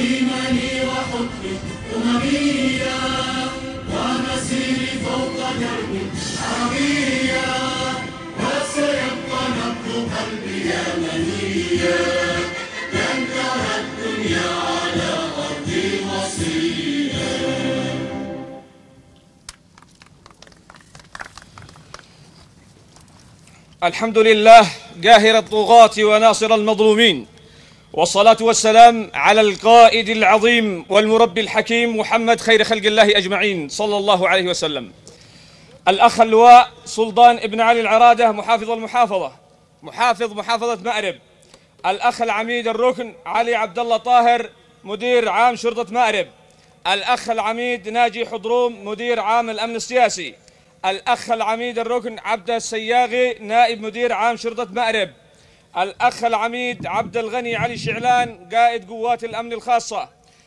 إيماني وحكمي أممية ومسيري فوق درب عربية وسيبقى نبض قلبي يمنية لن ترى الدنيا على أرضي مصرية. الحمد لله قاهر الطغاة وناصر المظلومين، والصلاة والسلام على القائد العظيم والمربي الحكيم محمد خير خلق الله أجمعين صلى الله عليه وسلم. الأخ اللواء سلطان ابن علي العرادة محافظ المحافظة، محافظ محافظة مأرب. الأخ العميد الركن علي عبد الله طاهر مدير عام شرطة مأرب. الأخ العميد ناجي حضروم مدير عام الأمن السياسي. الأخ العميد الركن عبد السياغي نائب مدير عام شرطة مأرب. الأخ العميد عبد الغني علي شعلان قائد قوات الأمن الخاصة.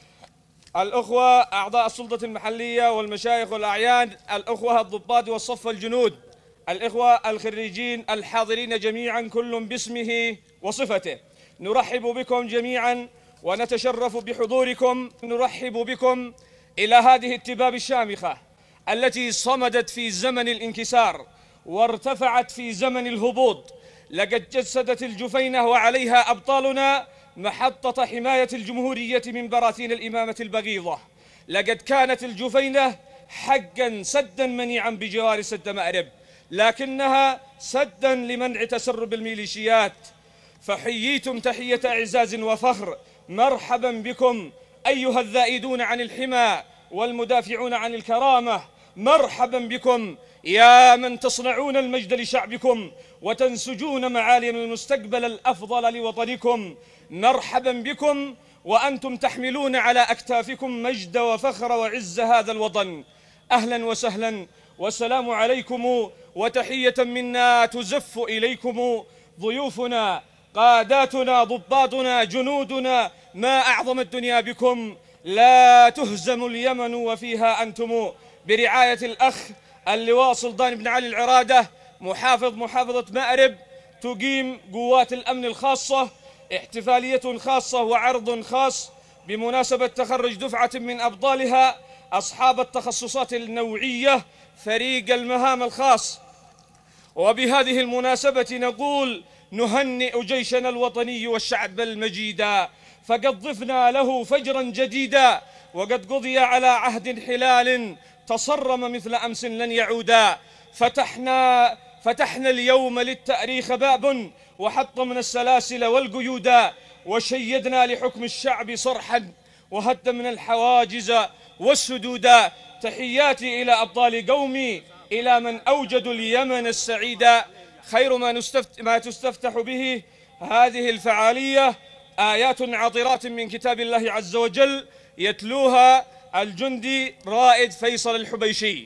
الأخوة أعضاء السلطة المحلية والمشايخ والأعيان، الأخوة الضباط والصف الجنود، الإخوة الخريجين الحاضرين جميعا كل باسمه وصفته، نرحب بكم جميعا ونتشرف بحضوركم. نرحب بكم إلى هذه التباب الشامخة التي صمدت في زمن الانكسار وارتفعت في زمن الهبوط. لقد جسدت الجفينة وعليها أبطالنا محطة حماية الجمهورية من براثين الإمامة البغيضة. لقد كانت الجفينة حقا سدا منيعا بجوار سد مأرب، لكنها سدا لمنع تسرب الميليشيات. فحييتم تحية إعزاز وفخر. مرحبا بكم أيها الذائدون عن الحمى والمدافعون عن الكرامة. مرحبا بكم يا من تصنعون المجد لشعبكم وتنسجون معالم المستقبل الأفضل لوطنكم. مرحبا بكم وأنتم تحملون على أكتافكم مجد وفخر وعز هذا الوطن. أهلا وسهلا والسلام عليكم، وتحية منا تزف إليكم ضيوفنا قاداتنا ضباطنا جنودنا. ما أعظم الدنيا بكم، لا تهزم اليمن وفيها أنتم. برعاية الأخ اللواء سلطان بن علي العرادة محافظ محافظة مأرب، تقيم قوات الأمن الخاصة احتفالية خاصة وعرض خاص بمناسبة تخرج دفعة من أبطالها أصحاب التخصصات النوعية فريق المهام الخاص. وبهذه المناسبة نقول نهنئ جيشنا الوطني والشعب المجيدا، فقد ضفنا له فجرا جديدا، وقد قضي على عهد حلال تصرم مثل أمس لن يعودا. فتحنا اليوم للتأريخ باب وحطمنا السلاسل والقيودا، وشيدنا لحكم الشعب صرحا وهدمنا الحواجز والسدودا. تحياتي إلى أبطال قومي، إلى من أوجدوا اليمن السعيدا. خير ما تستفتح به هذه الفعالية آيات عطرات من كتاب الله عز وجل يتلوها الجندي رائد فيصل الحبيشي.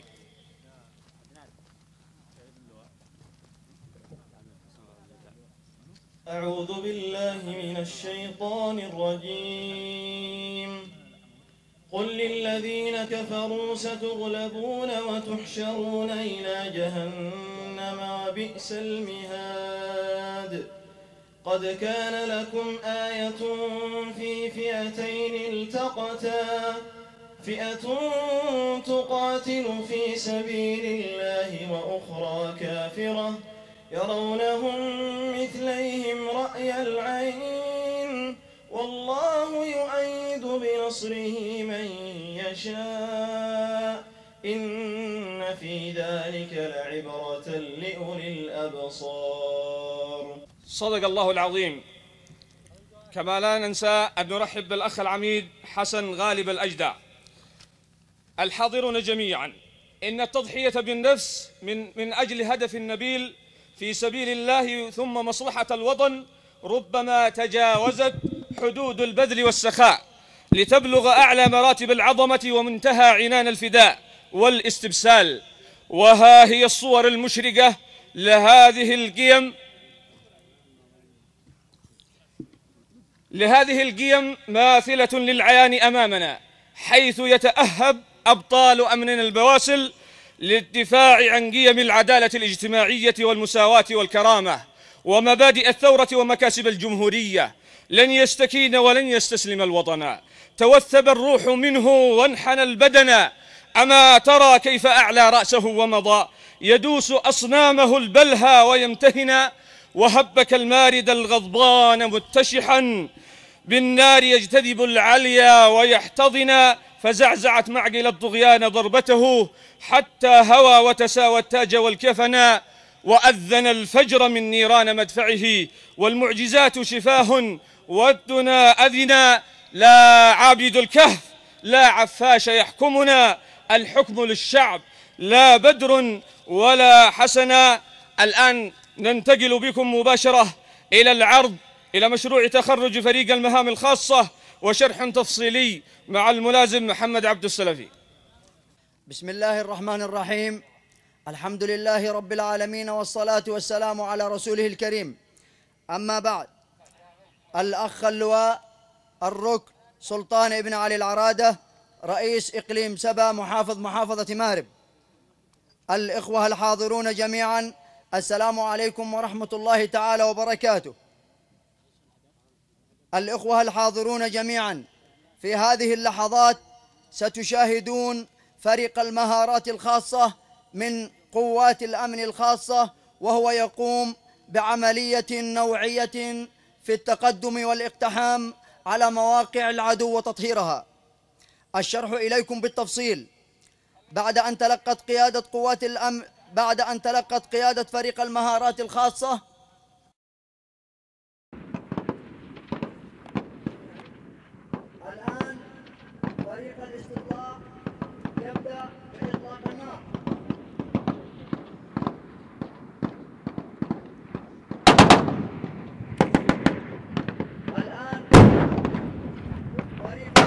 أعوذ بالله من الشيطان الرجيم. قل للذين كفروا ستغلبون وتحشرون إلى جهنم وبئس المهاد. قد كان لكم آية في فئتين التقتا، فئة تقاتل في سبيل الله وأخرى كافرة يرونهم مثليهم رأي العين، والله يؤيد بنصره من يشاء، إن في ذلك لعبرة لأولي الأبصار. صدق الله العظيم. كما لا ننسى أن نرحب بالأخ العميد حسن غالب الأجدع. الحاضرون جميعا، إن التضحية بالنفس من أجل هدف نبيل في سبيل الله ثم مصلحة الوطن ربما تجاوزت حدود البذل والسخاء لتبلغ أعلى مراتب العظمة ومنتهى عنان الفداء والاستبسال. وها هي الصور المشرقة لهذه القيم ماثلة للعيان أمامنا، حيث يتأهب أبطال أمننا البواسل للدفاع عن قيم العدالة الاجتماعية والمساواة والكرامة ومبادئ الثورة ومكاسب الجمهورية. لن يستكين ولن يستسلم الوطن. توثب الروح منه وانحنى البدن، أما ترى كيف أعلى رأسه ومضى يدوس أصنامه البلهى ويمتهن، وهبك المارد الغضبان متشحا بالنار يجتذب العليا ويحتضن، فزعزعت معقل الطغيان ضربته حتى هوى وتساوى التاج والكفن، وأذن الفجر من نيران مدفعه والمعجزات شفاه والدنا أذنا. لا عابد الكهف لا عفاش يحكمنا، الحكم للشعب لا بدر ولا حسنا. الآن ننتقل بكم مباشرة إلى العرض، إلى مشروع تخرج فريق المهام الخاصة وشرح تفصيلي مع الملازم محمد عبد السلفي. بسم الله الرحمن الرحيم. الحمد لله رب العالمين، والصلاة والسلام على رسوله الكريم. أما بعد، الأخ اللواء الركن سلطان بن علي العرادة، رئيس إقليم سبا، محافظ محافظة مأرب. الإخوة الحاضرون جميعا، السلام عليكم ورحمة الله تعالى وبركاته. الإخوة الحاضرون جميعا، في هذه اللحظات ستشاهدون فريق المهارات الخاصة من قوات الأمن الخاصة، وهو يقوم بعملية نوعية في التقدم والاقتحام على مواقع العدو وتطهيرها. الشرح إليكم بالتفصيل. بعد أن تلقت قيادة فريق المهارات الخاصة الآن فريق الاستطلاع يبدأ بإطلاق النار. الآن فريق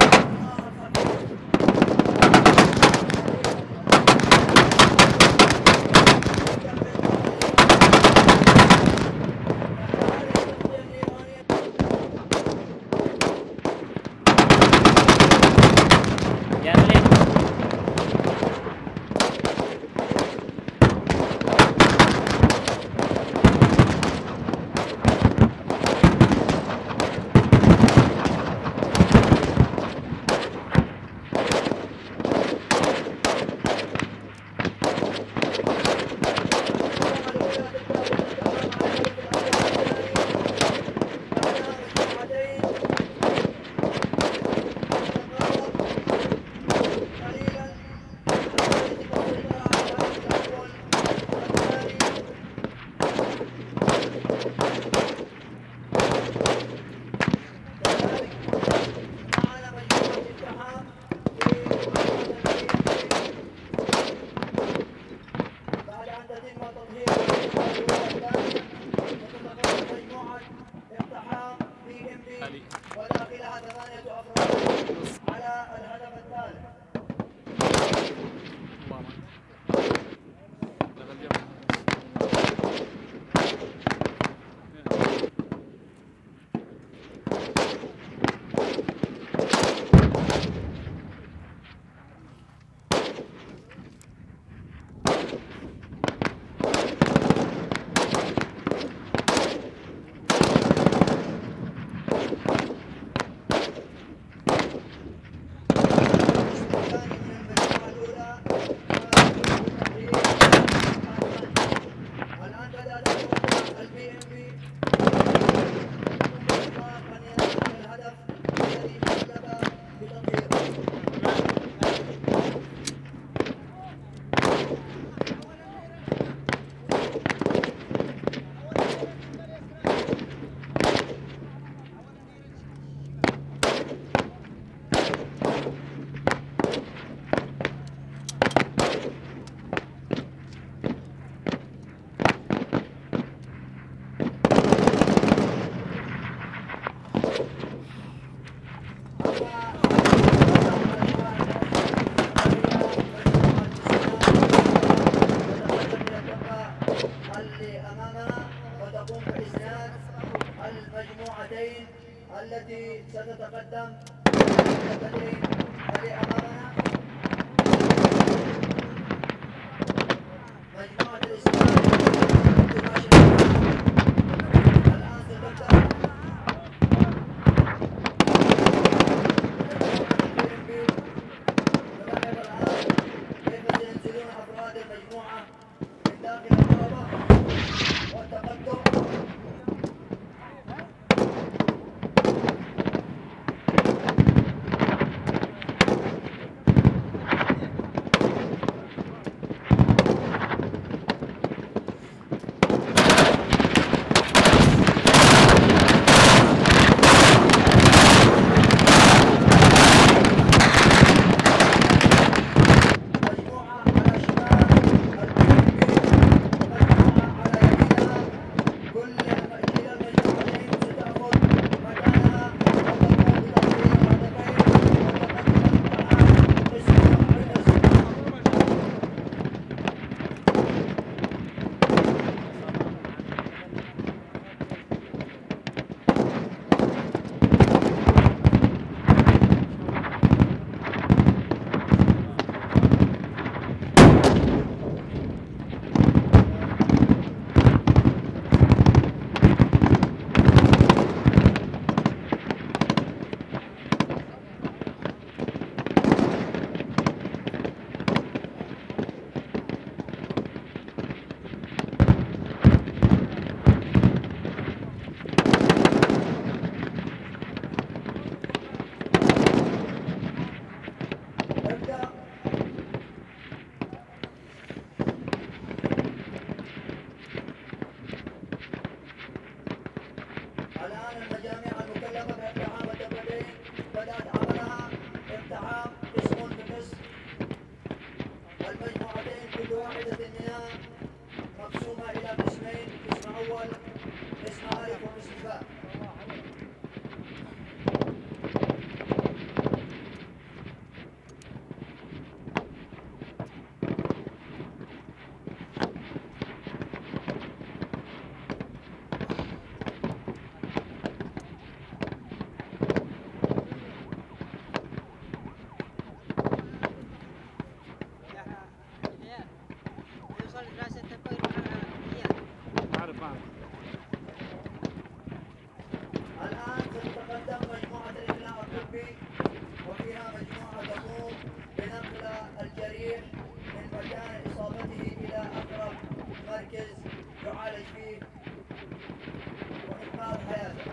بها مجموعة تقوم بنقل الجريح من مكان إصابته إلى أقرب مركز يعالج فيه وإنقاذ حياته.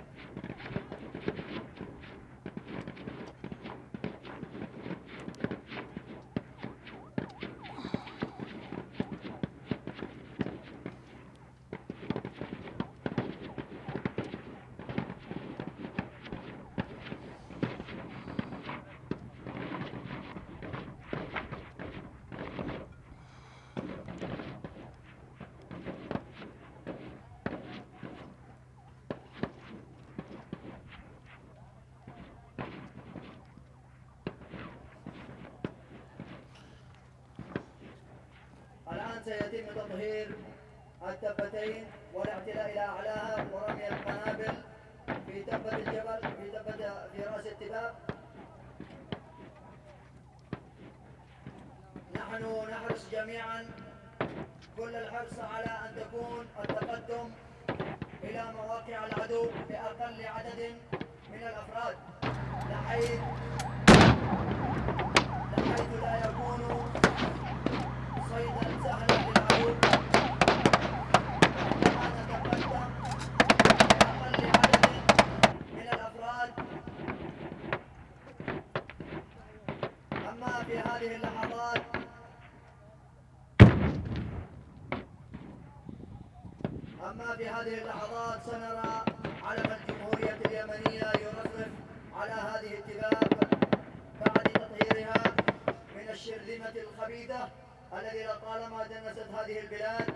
الآن سيتم تطهير التبتين والاعتلاء إلى أعلاها ورمي القنابل في تبة الجبل في رأس التباب. نحن نحرص جميعا كل الحرص على أن تكون التقدم إلى مواقع العدو بأقل عدد من الأفراد بحيث لا يكون صيدا سهلا للعدو. عندما نتقدم بأقل عدد من الأفراد. أما في هذه اللحظات سنرى علم الجمهورية اليمنية يرفرف على هذه التباب بعد تطهيرها من الشرذمة الخبيثة الذي لطالما دنست هذه البلاد.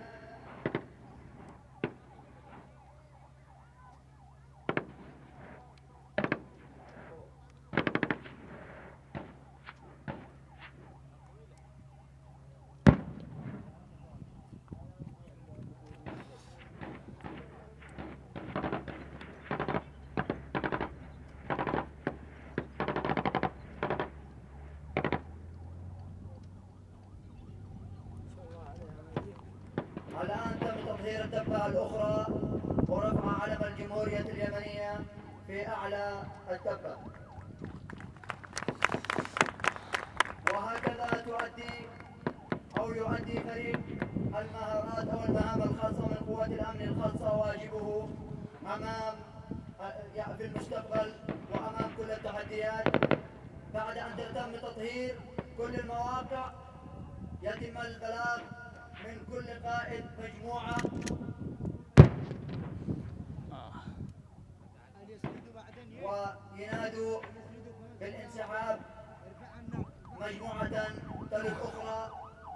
الآن تم تطهير التبة الأخرى ورفع علم الجمهورية اليمنية في أعلى التبة. وهكذا يؤدي فريق المهارات أو المهام الخاصة من قوات الأمن الخاصة واجبه في المستقبل وأمام كل التحديات. بعد أن تتم تطهير كل المواقع يتم البلاغ من كل قائد مجموعة وينادوا بالانسحاب مجموعة تلي الأخرى.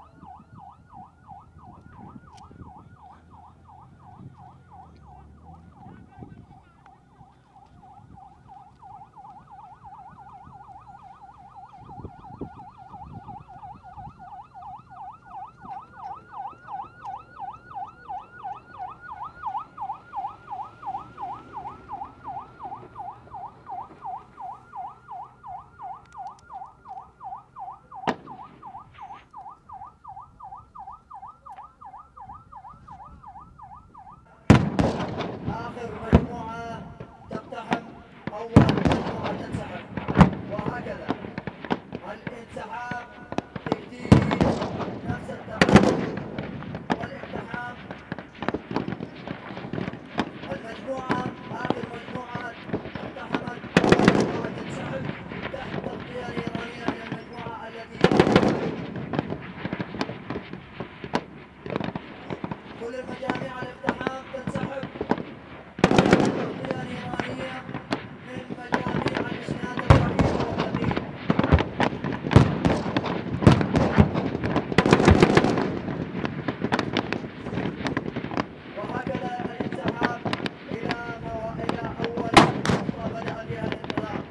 آخر مجموعة تقتحم أول مجموعة تنسحب، وهكذا الانسحاب تكتيكي نفس التقدم والاقتحام. آخر مجموعة اقتحمت أول مجموعة تنسحب تحت تغطية إيرانية من المجموعة التي كل المجاميع الاقتحام تنسحب تغطية إيرانية من مجاميع الإسناد الرفيع والثقيل. وهكذا الانسحاب إلى أول نقطة بدأ فيها الانطلاق.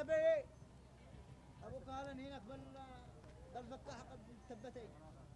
بيه ابو كهلن هناك بالفتاح قد ثبتي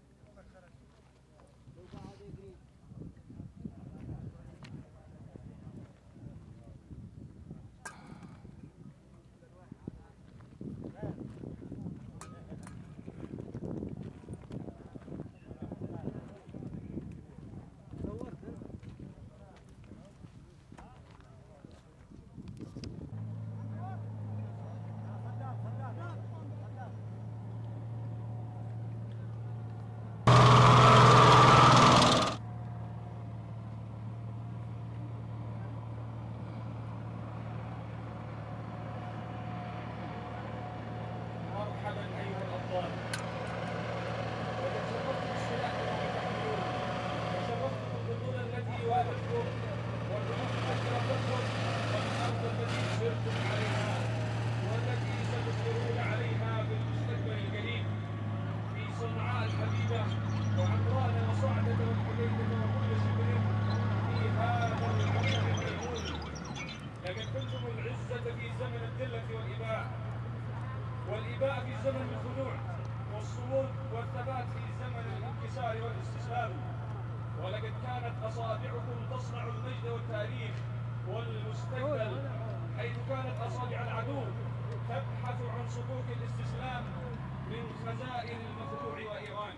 والإباء في زمن الخنوع والصمود والثبات في زمن الانكسار والاستسلام. ولقد كانت أصابعكم تصنع المجد والتاريخ والمستقبل، حيث كانت أصابع العدو تبحث عن صكوك الاستسلام من خزائن المخدوع وإيران.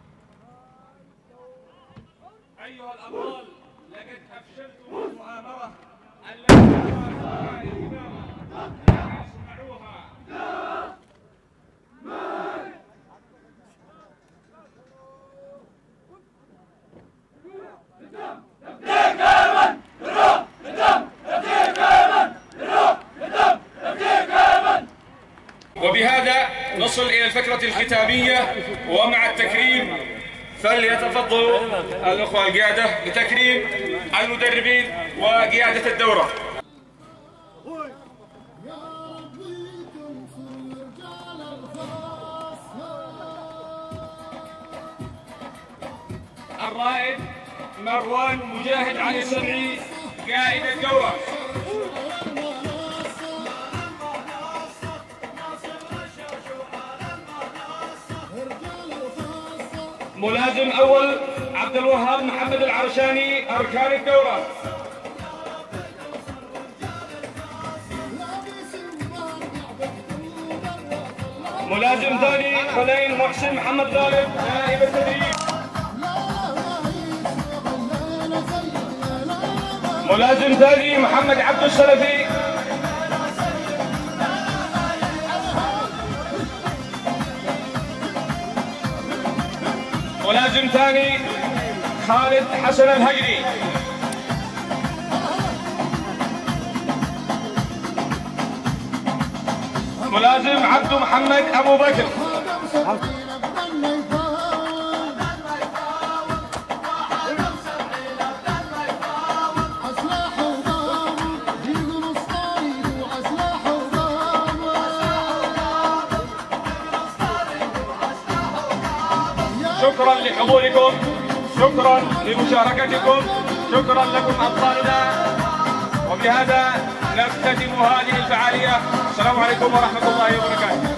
أيها الأبطال، لقد أفشلتم المؤامرة التي تفاعلها الإمامة يصنعوها. وبهذا نصل إلى الفقرة الختامية، ومع التكريم فليتفضلوا الأخوة القيادة بتكريم المدربين وقيادة الدورة. الرائد مروان مجاهد علي السمعي قائد الدورة. ملازم أول عبد الوهاب محمد العرشاني أركان الدورة. ملازم ثاني خليل محسن محمد غالب نائب التدريب. ملازم ثاني محمد عبد السلفي. ملازم ثاني خالد حسن الهجري. ملازم عبد محمد أبو بكر. شكرا لحضوركم، شكرا لمشاركتكم، شكرا لكم أبطالنا. وبهذا نختتم هذه الفعالية. السلام عليكم ورحمة الله وبركاته.